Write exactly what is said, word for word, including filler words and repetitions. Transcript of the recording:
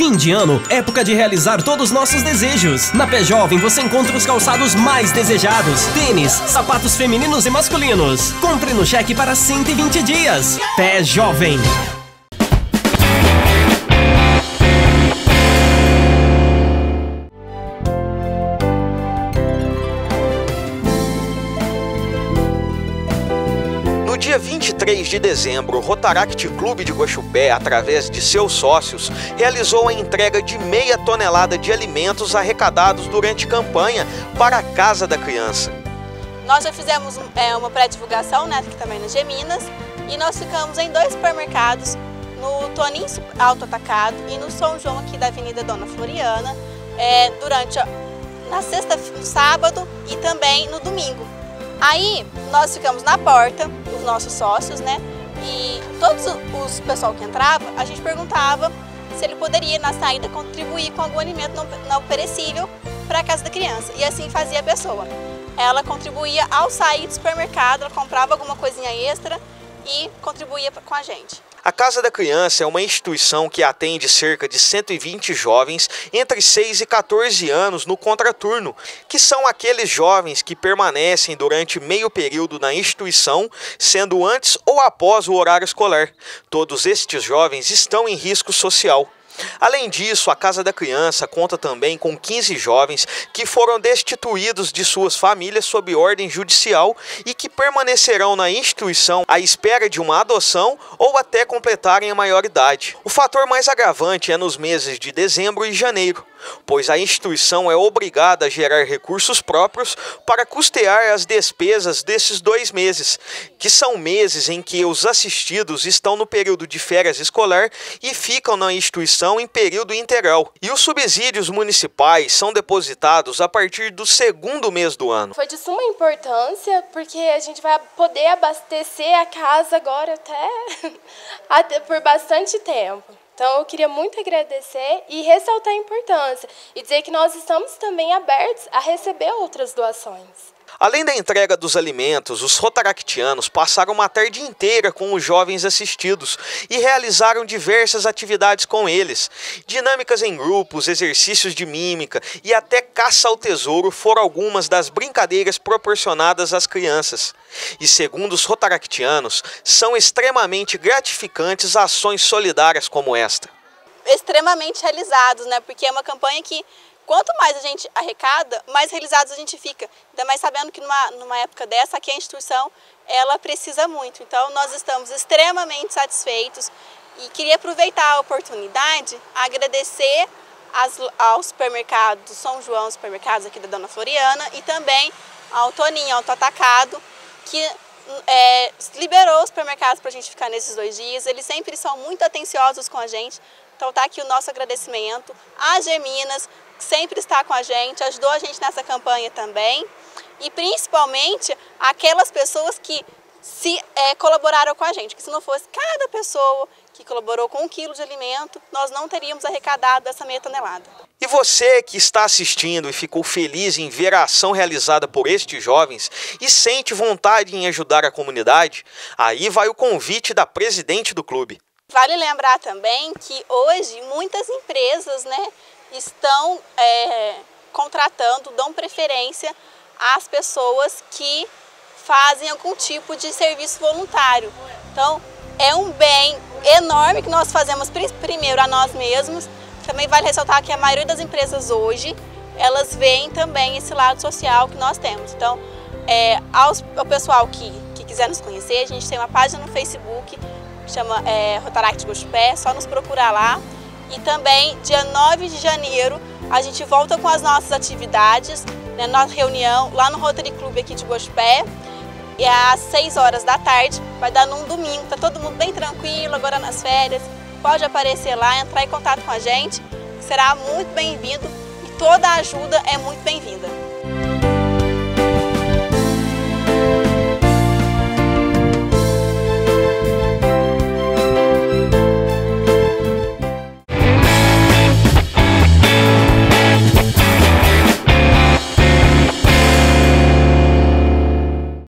Fim de ano, época de realizar todos os nossos desejos. Na Pé Jovem você encontra os calçados mais desejados. Tênis, sapatos femininos e masculinos. Compre no cheque para cento e vinte dias. Pé Jovem. No dia vinte e três de dezembro, o Rotaract Clube de Guaxupé, através de seus sócios, realizou a entrega de meia tonelada de alimentos arrecadados durante campanha para a Casa da Criança. Nós já fizemos é, uma pré-divulgação, né, aqui também no Geminas, e nós ficamos em dois supermercados, no Toninho Auto Atacado e no São João aqui da Avenida Dona Floriana, é, durante a, na sexta, no sábado e também no domingo. Aí nós ficamos na porta, os nossos sócios, né? E todos os pessoal que entrava, a gente perguntava se ele poderia na saída contribuir com algum alimento não, não perecível para a Casa da Criança. E assim fazia a pessoa. Ela contribuía ao sair do supermercado, ela comprava alguma coisinha extra e contribuía com a gente. A Casa da Criança é uma instituição que atende cerca de cento e vinte jovens entre seis e quatorze anos no contraturno, que são aqueles jovens que permanecem durante meio período na instituição, sendo antes ou após o horário escolar. Todos estes jovens estão em risco social. Além disso, a Casa da Criança conta também com quinze jovens que foram destituídos de suas famílias sob ordem judicial e que permanecerão na instituição à espera de uma adoção ou até completarem a maioridade. O fator mais agravante é nos meses de dezembro e janeiro, pois a instituição é obrigada a gerar recursos próprios para custear as despesas desses dois meses, que são meses em que os assistidos estão no período de férias escolar e ficam na instituição em período integral. E os subsídios municipais são depositados a partir do segundo mês do ano. Foi de suma importância porque a gente vai poder abastecer a casa agora até, até por bastante tempo. Então eu queria muito agradecer e ressaltar a importância e dizer que nós estamos também abertos a receber outras doações. Além da entrega dos alimentos, os rotaractianos passaram uma tarde inteira com os jovens assistidos e realizaram diversas atividades com eles. Dinâmicas em grupos, exercícios de mímica e até caça ao tesouro foram algumas das brincadeiras proporcionadas às crianças. E segundo os rotaractianos, são extremamente gratificantes ações solidárias como esta. Extremamente realizados, né? Porque é uma campanha que quanto mais a gente arrecada, mais realizados a gente fica. Ainda mais sabendo que numa, numa época dessa, aqui a instituição, ela precisa muito. Então, nós estamos extremamente satisfeitos e queria aproveitar a oportunidade, agradecer as, ao supermercado do São João, supermercados aqui da Dona Floriana, e também ao Toninho Auto Atacado, que é, liberou os supermercados para a gente ficar nesses dois dias. Eles sempre são muito atenciosos com a gente. Então, tá aqui o nosso agradecimento. A Geminas, que sempre está com a gente, ajudou a gente nessa campanha também. E principalmente aquelas pessoas que se é, colaboraram com a gente. Que se não fosse cada pessoa que colaborou com um quilo de alimento, nós não teríamos arrecadado essa meia tonelada. E você que está assistindo e ficou feliz em ver a ação realizada por estes jovens e sente vontade em ajudar a comunidade, aí vai o convite da presidente do clube. Vale lembrar também que hoje muitas empresas, né, estão é, contratando, dão preferência às pessoas que fazem algum tipo de serviço voluntário. Então, é um bem enorme que nós fazemos primeiro a nós mesmos. Também vale ressaltar que a maioria das empresas hoje, elas veem também esse lado social que nós temos. Então, é, aos, ao pessoal que, que quiser nos conhecer, a gente tem uma página no Facebook, chama é, Rotaract Guaxupé, é só nos procurar lá. E também, dia nove de janeiro, a gente volta com as nossas atividades, né, nossa reunião lá no Rotary Club aqui de Guaxupé, e às seis horas da tarde, vai dar num domingo, tá todo mundo bem tranquilo, agora nas férias, pode aparecer lá, entrar em contato com a gente, será muito bem-vindo e toda ajuda é muito bem-vinda.